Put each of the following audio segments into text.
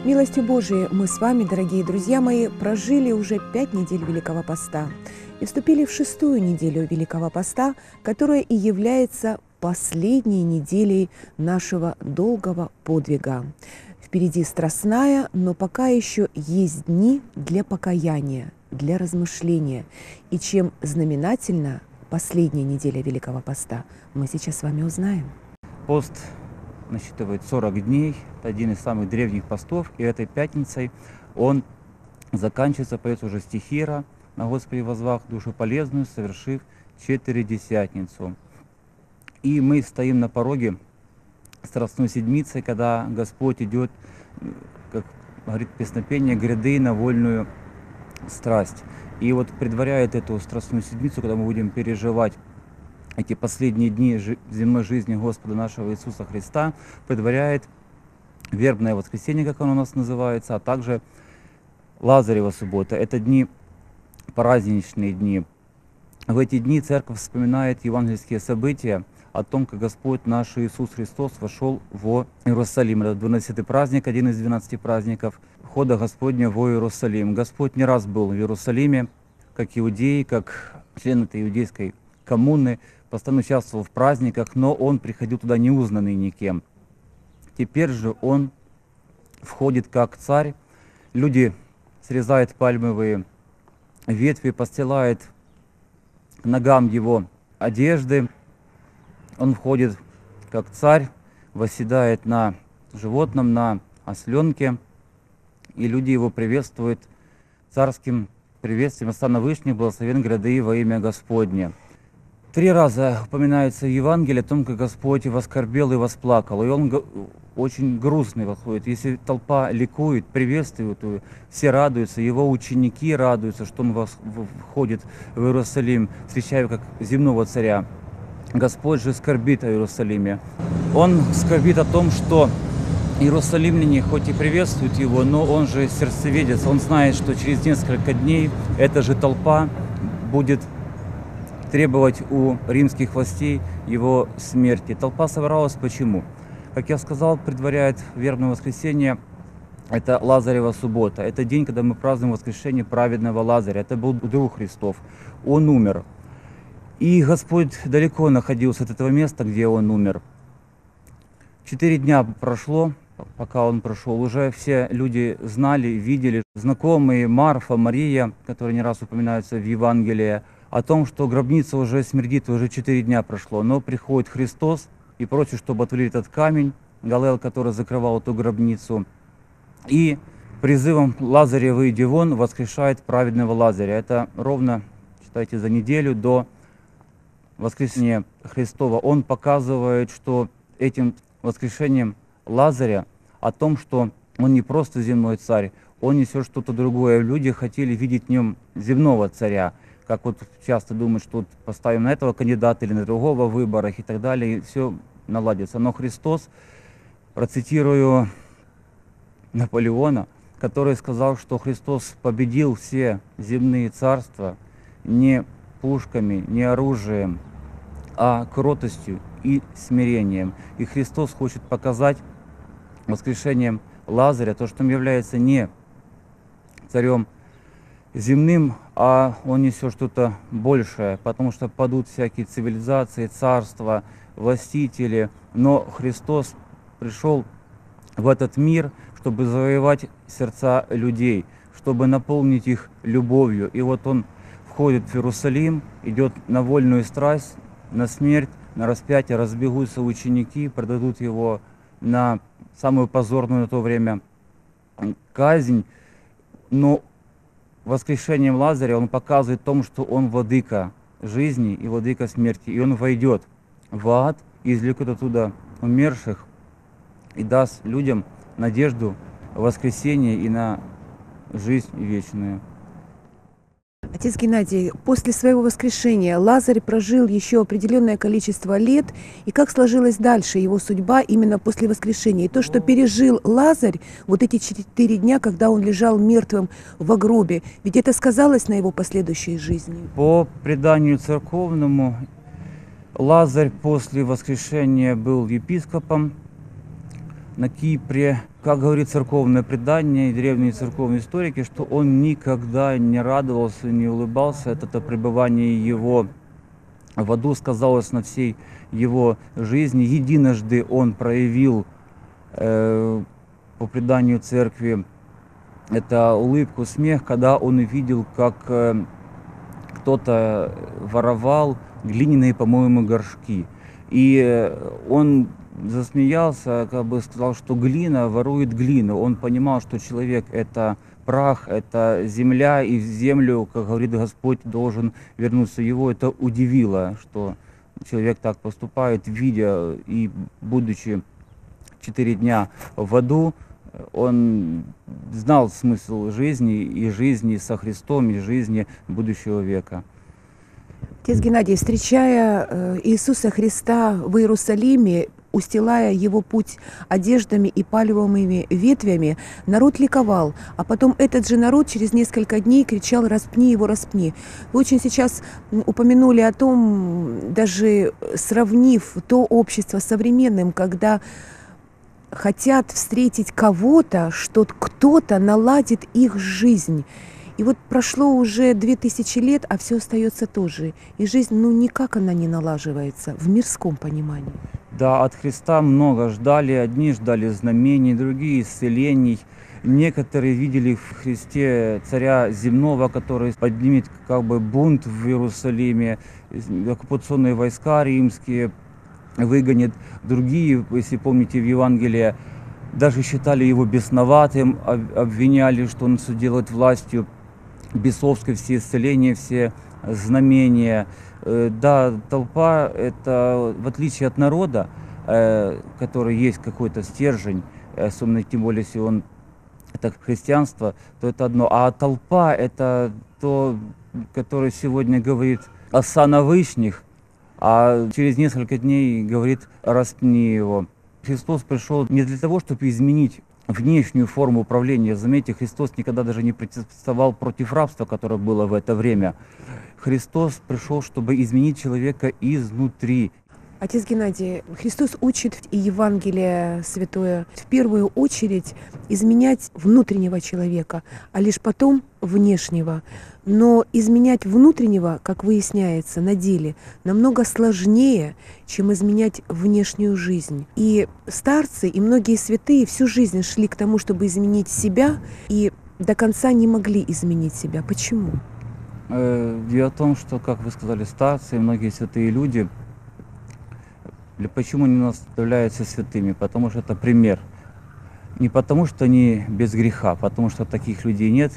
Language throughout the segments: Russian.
Милостью Божией мы с вами, дорогие друзья мои, прожили уже 5 недель Великого Поста и вступили в 6-ю неделю Великого Поста, которая и является последней неделей нашего долгого подвига. Впереди страстная, но пока еще есть дни для покаяния, для размышления. И чем знаменательна последняя неделя Великого Поста, мы сейчас с вами узнаем. Пост насчитывает 40 дней, это один из самых древних постов, и этой пятницей он заканчивается, поется уже стихира «На Господе возвах душу полезную, совершив Четыредесятницу». И мы стоим на пороге Страстной Седмицы, когда Господь идет, как говорит песнопение, гряды на вольную страсть. И вот предваряет эту Страстную Седмицу, когда мы будем переживать эти последние дни земной жизни Господа нашего Иисуса Христа, предваряет вербное воскресенье, как оно у нас называется, а также Лазарева суббота. Это дни, праздничные дни. В эти дни Церковь вспоминает евангельские события о том, как Господь наш Иисус Христос вошел в Иерусалим. Это 12-й праздник, один из 12 праздников входа Господня в Иерусалим. Господь не раз был в Иерусалиме, как иудеи, как член этой иудейской коммуны, постоянно участвовал в праздниках, но он приходил туда неузнанный никем. Теперь же он входит как царь. Люди срезают пальмовые ветви, постилают к ногам его одежды. Он входит как царь, восседает на животном, на осленке, и люди его приветствуют царским приветствием. «Осанна Вышних, благословен гряды во имя Господне». 3 раза упоминается в Евангелии о том, как Господь воскорбел и восплакал. И он очень грустный выходит. Если толпа ликует, приветствует его, все радуются, его ученики радуются, что он входит в Иерусалим, встречая его как земного царя. Господь же скорбит о Иерусалиме. Он скорбит о том, что иерусалимляне хоть и приветствуют его, но он же сердцеведец. Он знает, что через несколько дней эта же толпа будет требовать у римских властей его смерти. Толпа собралась почему? Как я сказал, предваряет вербное воскресенье, это Лазарева суббота. Это день, когда мы празднуем воскрешение праведного Лазаря. Это был друг Христов. Он умер. И Господь далеко находился от этого места, где он умер. 4 дня прошло, пока он прошел. Уже все люди знали, видели, знакомые Марфа, Мария, которые не раз упоминаются в Евангелии, о том, что гробница уже смердит, уже 4 дня прошло. Но приходит Христос и просит, чтобы отвели этот камень, Галел, который закрывал эту гробницу. И призывом «Лазаря, выйди вон» воскрешает праведного Лазаря. Это ровно, считайте, за неделю до воскресения Христова. Он показывает, что этим воскрешением Лазаря о том, что он не просто земной царь, он несет что-то другое. Люди хотели видеть в нем земного царя. Как вот часто думают, что вот поставим на этого кандидата или на другого в выборах и так далее, и все наладится. Но Христос, процитирую Наполеона, который сказал, что Христос победил все земные царства не пушками, не оружием, а кротостью и смирением. И Христос хочет показать воскрешением Лазаря то, что он является не царем земным, а он несет что-то большее, потому что падут всякие цивилизации, царства, властители. Но Христос пришел в этот мир, чтобы завоевать сердца людей, чтобы наполнить их любовью. И вот он входит в Иерусалим, идет на вольную страсть, на смерть, на распятие, разбегутся ученики, продадут его на самую позорную на то время казнь. Но воскрешением Лазаря он показывает том, что он владыка жизни и владыка смерти. И он войдет в ад, и извлекет оттуда умерших и даст людям надежду воскресения и на жизнь вечную. Отец Геннадий, после своего воскрешения Лазарь прожил еще определенное количество лет. И как сложилась дальше его судьба именно после воскрешения? И то, что пережил Лазарь вот эти 4 дня, когда он лежал мертвым в гробе, ведь это сказалось на его последующей жизни? По преданию церковному, Лазарь после воскрешения был епископом на Кипре, Как говорит церковное предание и древние церковные историки, что он никогда не радовался, не улыбался. Это пребывание его в аду сказалось на всей его жизни. Единожды он проявил, по преданию церкви, это улыбку, смех, когда он увидел, как кто-то воровал глиняные, по-моему, горшки. И он засмеялся, как бы сказал, что глина ворует глину. Он понимал, что человек — это прах, это земля, и в землю, как говорит Господь, должен вернуться. Его это удивило, что человек так поступает, видя и будучи 4 дня в аду. Он знал смысл жизни, и жизни со Христом, и жизни будущего века. Отец Геннадий, встречая Иисуса Христа в Иерусалиме, устилая его путь одеждами и пальмовыми ветвями, народ ликовал, а потом этот же народ через несколько дней кричал: «Распни его, распни». Вы очень сейчас упомянули о том, даже сравнив то общество с современным, когда хотят встретить кого-то, что кто-то наладит их жизнь. И вот прошло уже 2000 лет, а все остается тоже. И жизнь, никак она не налаживается в мирском понимании. Да, от Христа много ждали. Одни ждали знамений, другие исцелений. Некоторые видели в Христе царя земного, который поднимет бунт в Иерусалиме, оккупационные войска римские выгонит. Другие, если помните, в Евангелии даже считали его бесноватым, обвиняли, что он все делает властью бесовской, все исцеления, все знамения. Да, толпа — это, в отличие от народа, который есть какой-то стержень, особенно тем более, если он это христианство, то это одно. А толпа — это то, которое сегодня говорит о Всевышних, а через несколько дней говорит: «Распни его». Христос пришел не для того, чтобы изменить внешнюю форму управления. Заметьте, Христос никогда даже не протестовал против рабства, которое было в это время. Христос пришел, чтобы изменить человека изнутри. Отец Геннадий, Христос учит, и Евангелие Святое, в первую очередь изменять внутреннего человека, а лишь потом внешнего. Но изменять внутреннего, как выясняется на деле, намного сложнее, чем изменять внешнюю жизнь. И старцы, и многие святые всю жизнь шли к тому, чтобы изменить себя, и до конца не могли изменить себя. Почему? Дело в том, что, как вы сказали, старцы и многие святые люди, почему они нас являются святыми? Потому что это пример. Не потому, что они без греха, потому что таких людей нет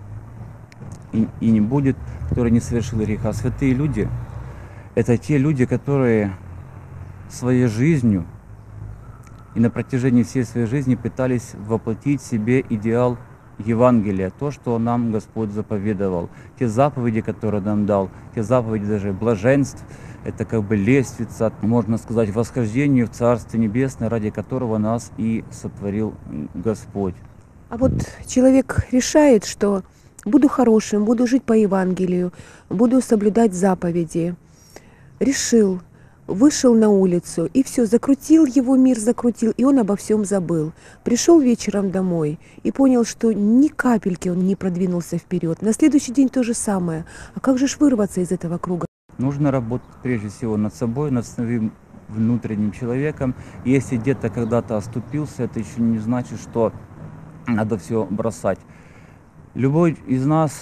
и не будет, которые не совершили греха. Святые люди — это те люди, которые своей жизнью и на протяжении всей своей жизни пытались воплотить в себе идеал Евангелия, то, что нам Господь заповедовал, те заповеди, которые нам дал, те заповеди даже блаженств, это лестница, можно сказать, восхождению в Царствие Небесное, ради которого нас и сотворил Господь. А вот человек решает, что буду хорошим, буду жить по Евангелию, буду соблюдать заповеди. Решил, вышел на улицу, и все, закрутил его мир, закрутил, и он обо всем забыл. Пришел вечером домой и понял, что ни капельки он не продвинулся вперед. На следующий день то же самое. А как же вырваться из этого круга? Нужно работать прежде всего над собой, над своим внутренним человеком. Если где-то когда-то оступился, это еще не значит, что надо все бросать. Любой из нас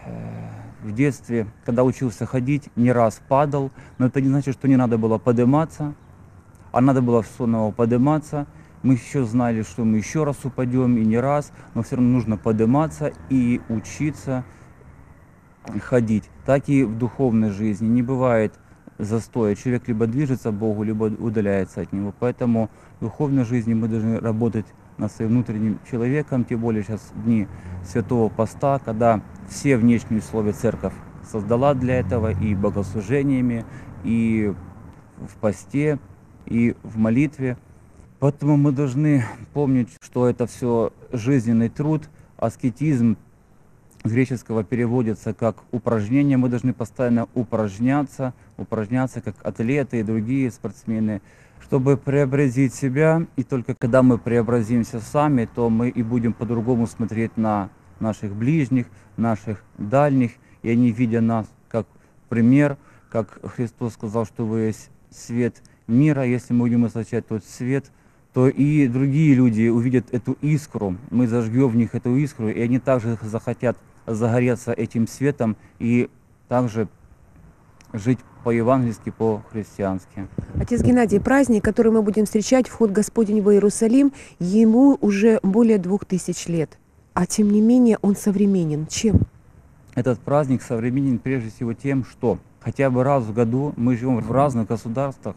в детстве, когда учился ходить, не раз падал, но это не значит, что не надо было подниматься, а надо было снова подниматься. Мы еще знали, что мы еще раз упадем и не раз, но все равно нужно подниматься и учиться ходить. Так и в духовной жизни не бывает застоя. Человек либо движется к Богу, либо удаляется от Него. Поэтому в духовной жизни мы должны работать над своим внутренним человеком, тем более сейчас дни Святого Поста, когда все внешние условия церковь создала для этого и богослужениями, и в посте, и в молитве. Поэтому мы должны помнить, что это все жизненный труд, аскетизм с греческого переводится как упражнение. Мы должны постоянно упражняться, как атлеты и другие спортсмены, чтобы преобразить себя. И только когда мы преобразимся сами, то мы и будем по-другому смотреть на наших ближних, наших дальних. И они, видя нас как пример, как Христос сказал, что вы есть свет мира, если мы будем излучать тот свет, то и другие люди увидят эту искру, мы зажгем в них эту искру, и они также захотят загореться этим светом и также жить по-евангельски, по-христиански. Отец Геннадий, праздник, который мы будем встречать, вход Господень в Иерусалим, ему уже более 2000 лет. А тем не менее он современен. Чем? Этот праздник современен прежде всего тем, что хотя бы раз в году мы живем в разных государствах,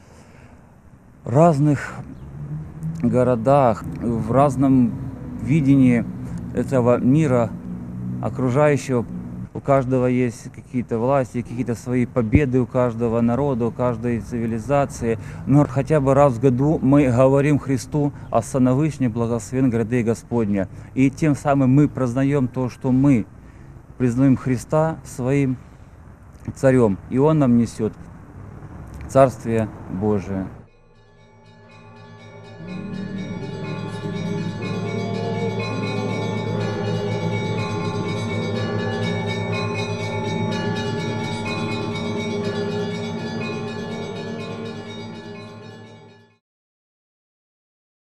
разных городах, в разном видении этого мира окружающего. У каждого есть какие-то власти, какие-то свои победы у каждого народа, у каждой цивилизации. Но хотя бы раз в году мы говорим Христу «Осанна Вышне, благословен граде Господня». И тем самым мы признаем то, что мы признаем Христа своим царем. И Он нам несет Царствие Божие.